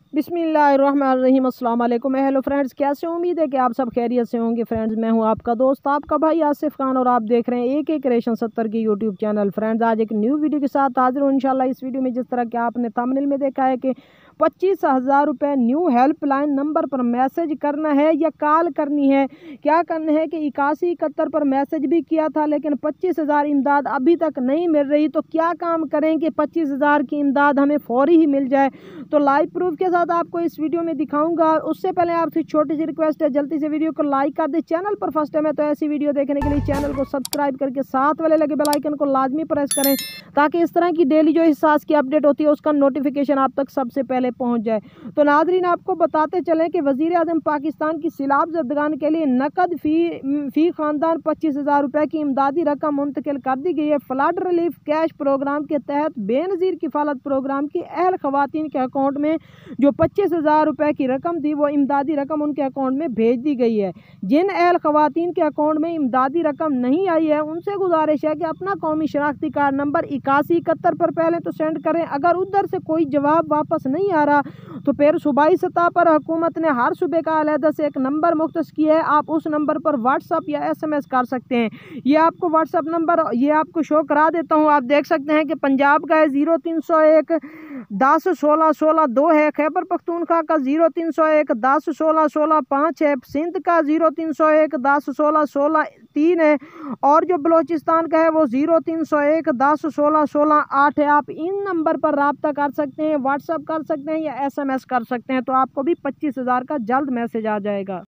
बिस्मिल्लाहिर्रहमानिर्रहीम, अस्सलाम वालेकुम। हेलो फ्रेंड्स, कैसे हो? उम्मीद है कि आप सब खैरियत से होंगे। फ्रेंड्स, मैं हूं आपका दोस्त, आपका भाई आसिफ खान, और आप देख रहे हैं एक क्रिएशन 70 की यूट्यूब चैनल। फ्रेंड्स, आज एक न्यू वीडियो के साथ हाजिर हूं इंशाल्लाह। इस वीडियो में जिस तरह कि आपने थंबनेल में देखा है कि 25,000 रुपये न्यू हेल्पलाइन नंबर पर मैसेज करना है या कॉल करनी है। क्या करना है कि 8171 पर मैसेज भी किया था, लेकिन 25,000 इमदाद अभी तक नहीं मिल रही। तो क्या काम करें कि 25,000 की इमदाद हमें फौरी ही मिल जाए? तो लाइव प्रूफ के साथ आपको इस वीडियो में दिखाऊंगा। उससे पहले आपसे छोटी सी रिक्वेस्ट है, जल्दी से वीडियो को लाइक कर दे। चैनल पर फर्स्ट टाइम है तो ऐसी वीडियो देखने के लिए चैनल को सब्सक्राइब करके साथ वाले लगे बेल आइकन को लाजमी प्रेस करें, ताकि इस तरह की डेली जो हिसास की अपडेट होती है उसका नोटिफिकेशन आप तक सबसे पहले पहुंच जाए। तो नाजरीन, आपको बताते चलें कि वजीर आजम पाकिस्तान की सैलाब ज़दगान के लिए नकद फी खानदान 25,000 रुपये की इमदादी रकम मुंतकिल कर दी गई है। फ्लड रिलीफ कैश प्रोग्राम के तहत बेनज़ीर किफ़ालत प्रोग्राम की अहल खवातीन के अकाउंट में जो 25,000 रुपये की रकम थी, वो इमदादी रकम उनके अकाउंट में भेज दी गई है। जिन अहल खवातीन के अकाउंट में इमदादी रकम नहीं आई है, उनसे गुजारिश है कि अपना कौमी शनाख्ती कार्ड नंबर 8171 पर पहले तो सेंड करें। अगर उधर से कोई जवाब वापस नहीं आ रहा तो फिर सूबाई सतह पर हुकूमत ने हर सूबे का अलहदा से एक नंबर मुख्तस किया है। आप उस नंबर पर व्हाट्सअप या SMS कर सकते हैं। ये आपको व्हाट्सअप नंबर ये आपको शो करा देता हूँ। आप देख सकते हैं कि पंजाब का है 0301 10 16 16 2 है। खैबर पख्तूनख्वा का 0301 10 16 16 5 है। सिंध का 0301 10 16 16 3 है। और जो बलोचिस्तान का है वो 0301 10 16 16 8 है। आप इन नंबर पर रब्ता कर सकते हैं, व्हाट्सअप कर सकते हैं या SMS कर सकते हैं। तो आपको भी 25,000 का जल्द मैसेज आ जाएगा।